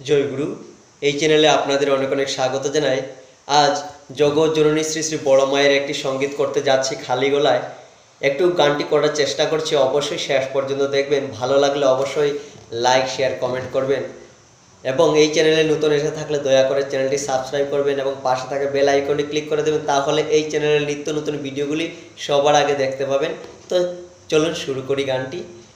জয়গুরু এই চ্যানেলে আপনাদের অনেক অনেক স্বাগত জানাই। আজ জগৎ জননী শ্রী শ্রী বড় মায়ের একটি সঙ্গীত করতে যাচ্ছি খালি গলায়। একটু গানটি করার চেষ্টা করছি, অবশ্যই শেষ পর্যন্ত দেখবেন। ভালো লাগলে অবশ্যই লাইক শেয়ার কমেন্ট করবেন এবং এই চ্যানেলে নতুন এসে থাকলে দয়া করে চ্যানেলটি সাবস্ক্রাইব করবেন এবং পাশে থাকা বেল আইকনে ক্লিক করে দেবেন, তাহলে এই চ্যানেলের নিত্য নতুন ভিডিওগুলি সবার আগে দেখতে পাবেন। তো চলুন শুরু করি গানটি।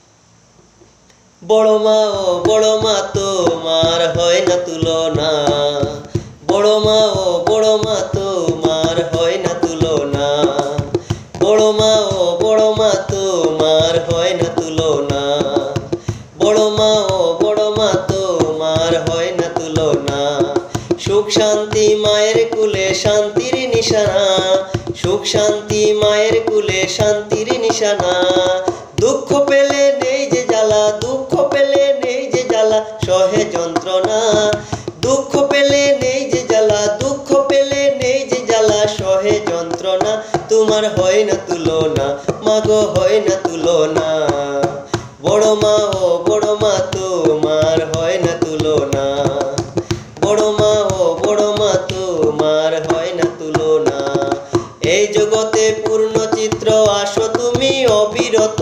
বড় মা ও বড় মা তোমার হয় না তুলনা, বড় মা ও বড় মা তোমার হয় না তুলনা, বড় মা ও বড় মা তোমার হয় না তুলনা, বড় মা ও বড় মা তোমার হয় না তুলনা। সুখ শান্তি মায়ের কুলে শান্তির নিশানা, সুখ শান্তি মায়ের কুলে শান্তির নিশানা। দুঃখ পেলে নেই যে জ্বালা, দুঃখ পেলে নেই যে জ্বালা সহে যন্ত্রণা, দুঃখ পেলে নেই যে জ্বালা, দুঃখ পেলে নেই যে জ্বালা সহে যন্ত্রণা। তোমার হয় না তুলনা, মাগো হয় না তুলনা, বড় মা ও বড় মা তোমার হয় না তুলনা, বড় মা ও বড় মা তোমার হয় না তুলনা। এই জগতে পূর্ণ চিত্র আসো তুমি অবিরত,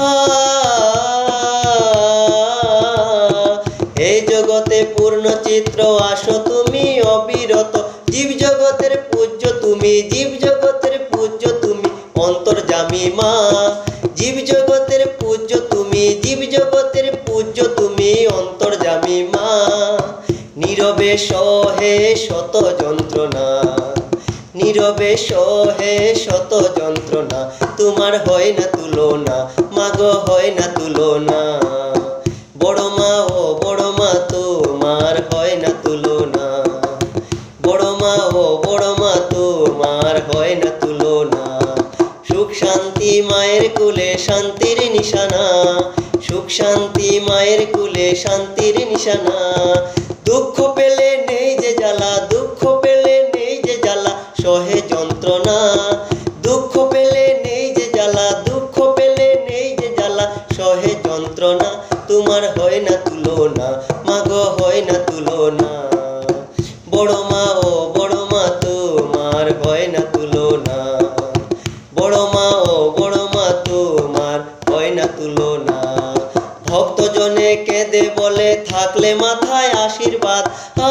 এই জগতে পূর্ণ চিত্র আসো তুমি অবিরত। জীব জগতের পূজ্য তুমি, জীব জগতের পূজ্য তুমি অন্তর্যামী মা, জীব জগতের পূজ্য তুমি, জীব জগতের পূজ্য তুমি অন্তর্যামী মা। নীরবে সহে শত যন্ত্রণা, নীরবে সহে শত যন্ত্রণা। তোমার হয় না তুলনা, মাগো হয় না তুলনা, বড় মা ও বড় মা তোমার হয় না তুলনা, বড় মা ও বড় মা তোমার হয় না তুলনা। সুখ শান্তি মায়ের কুলে শান্তির নিশানা, সুখ শান্তি মায়ের কুলে শান্তির নিশানা। দুঃখ পেলে নেই যে জ্বালা, দুঃখ পেলে নেই যে জ্বালা সহে যন্ত্রণা, দুঃখ পেলে নেই যে জ্বালা, দুঃখ পেলে নেই যে জ্বালা সহে যন্ত্রণা। তোমার হয় না তুলনা, মাগো হয় না তুলনা, বড় মা ও বড় মা তোমার হয় না তুলনা, বড় মা ও বড় মা তোমার হয় না তুলনা। ভক্তজনে কেঁদে বলে থাকলে মাথায় আশীর্বাদ,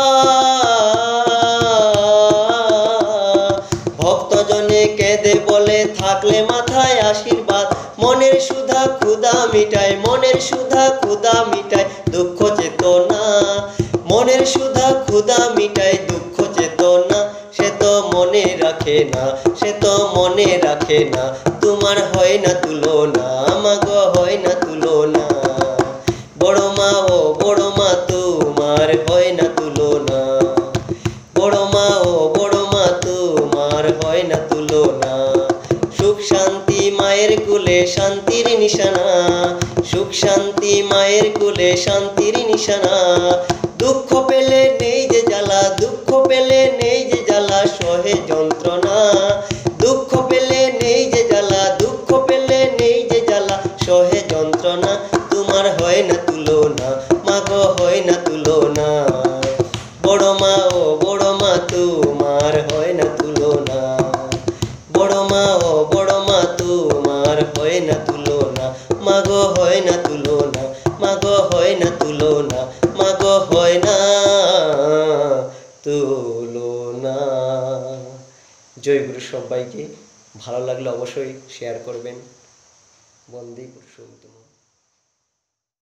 ভক্তজনে কেঁদে বলে থাকলে মাথায় আশীর্বাদ। মনের সুধা ক্ষুধা মিটায়, মনের সুধা ক্ষুধা মিটায় দুঃখ চেতনা, মনের সুধা ক্ষুধা মিটায় দুঃখ চেতনা। সে তো মনে রাখে না, সে তো মনে রাখে না। তোমার হয় না তুলনা, মাগো হয় না তুলনা, বড় মা ও বড় মা তোমার হয় না তুলনা, বড় মা ও বড় মা তোমার হয় না তুলনা। সুখ শান্তি মায়ের কুলে শান্তির নিশানা, সুখ শান্তি মায়ের কুলে শান্তির নিশানা। দুঃখ পেলে নেই যে জ্বালা, দুঃখ পেলে নেই যে জ্বালা সহে যন্ত্রণা, দুঃখ পেলে নেই যে জ্বালা, দুঃখ পেলে নেই যে জ্বালা সহে যন্ত্রণা। তোমার হয় না তুলনা, মাগো হয় না তুলনা, বড় মা ও বড় মা তোমার হয় না তুলনা, বড় মা ও বড় মা তোমার হয় না তুলনা, মাগো হয় না তুলনা, মাগো হয় না তুলনা, মাগো হয় না তুলনা। জয় গুরু সবাইকে। ভালো লাগলে অবশ্যই শেয়ার করবেন। বন্দে পুরুষোত্তম।